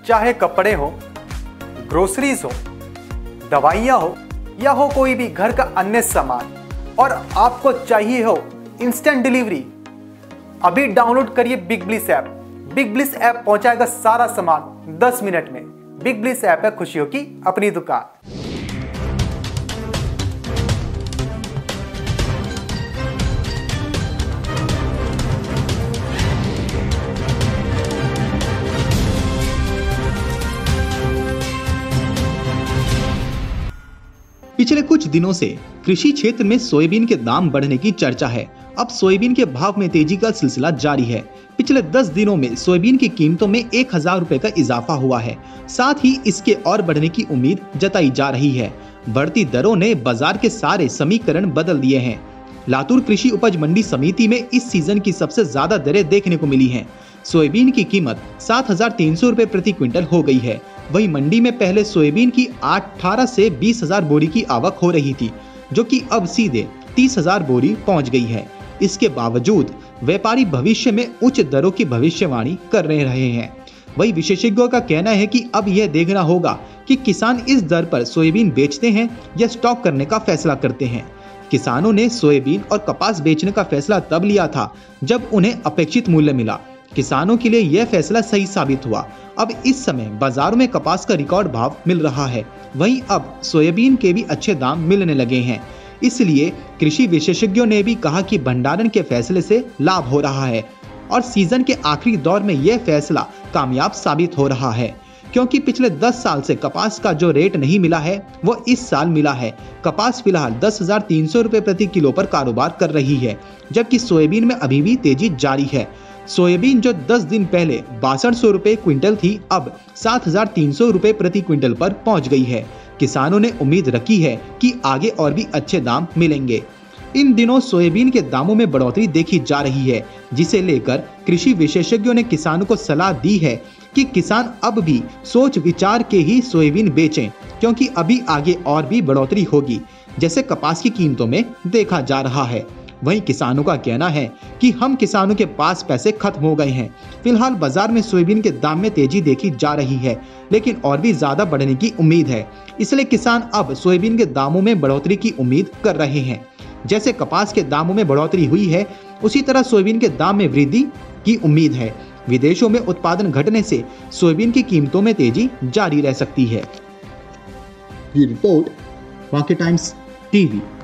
चाहे कपड़े हो, ग्रोसरीज हो, दवाइयाँ हो या हो कोई भी घर का अन्य सामान, और आपको चाहिए हो इंस्टेंट डिलीवरी, अभी डाउनलोड करिए big bliss app. Big bliss app पहुंचाएगा सारा सामान 10 मिनट में। बिग ब्लिस ऐप है खुशियों की अपनी दुकान। पिछले कुछ दिनों से कृषि क्षेत्र में सोयाबीन के दाम बढ़ने की चर्चा है। अब सोयाबीन के भाव में तेजी का सिलसिला जारी है। पिछले 10 दिनों में सोयाबीन की कीमतों में 1000 रुपए का इजाफा हुआ है। साथ ही इसके और बढ़ने की उम्मीद जताई जा रही है। बढ़ती दरों ने बाजार के सारे समीकरण बदल दिए हैं। लातूर कृषि उपज मंडी समिति में इस सीजन की सबसे ज्यादा दरें देखने को मिली हैं। सोयाबीन की कीमत 7300 रुपए प्रति क्विंटल हो गई है। वहीं मंडी में पहले सोयाबीन की 18 से 20,000 बोरी की आवक हो रही थी, जो कि अब सीधे 30,000 बोरी पहुंच गई है। इसके बावजूद व्यापारी भविष्य में उच्च दरों की भविष्यवाणी कर रहे हैं। वही विशेषज्ञों का कहना है कि अब यह देखना होगा कि किसान इस दर पर सोयाबीन बेचते हैं या स्टॉक करने का फैसला करते हैं। किसानों ने सोयाबीन और कपास बेचने का फैसला तब लिया था जब उन्हें अपेक्षित मूल्य मिला। किसानों के लिए यह फैसला सही साबित हुआ। अब इस समय बाजारों में कपास का रिकॉर्ड भाव मिल रहा है। वहीं अब सोयाबीन के भी अच्छे दाम मिलने लगे हैं। इसलिए कृषि विशेषज्ञों ने भी कहा कि भंडारण के फैसले से लाभ हो रहा है और सीजन के आखिरी दौर में यह फैसला कामयाब साबित हो रहा है, क्योंकि पिछले 10 साल से कपास का जो रेट नहीं मिला है वो इस साल मिला है। कपास फिलहाल 10,300 रुपए प्रति किलो पर कारोबार कर रही है, जबकि सोयाबीन में अभी भी तेजी जारी है। सोयाबीन जो 10 दिन पहले 6200 रुपए क्विंटल थी, अब 7300 रुपए प्रति क्विंटल पर पहुंच गई है। किसानों ने उम्मीद रखी है कि आगे और भी अच्छे दाम मिलेंगे। इन दिनों सोयाबीन के दामों में बढ़ोतरी देखी जा रही है, जिसे लेकर कृषि विशेषज्ञों ने किसानों को सलाह दी है कि किसान अब भी सोच विचार के ही सोयाबीन बेचें, क्योंकि अभी आगे और भी बढ़ोतरी होगी, जैसे कपास की कीमतों में देखा जा रहा है। वहीं किसानों का कहना है कि हम किसानों के पास पैसे खत्म हो गए हैं। फिलहाल बाजार में सोयाबीन के दाम में तेजी देखी जा रही है, लेकिन और भी ज्यादा बढ़ने की उम्मीद है। इसलिए किसान अब सोयाबीन के दामों में बढ़ोतरी की उम्मीद कर रहे हैं। जैसे कपास के दामों में बढ़ोतरी हुई है, उसी तरह सोयाबीन के दाम में वृद्धि की उम्मीद है। विदेशों में उत्पादन घटने से सोयाबीन की कीमतों में तेजी जारी रह सकती है। ये रिपोर्ट वाक़ई टाइम्स टीवी।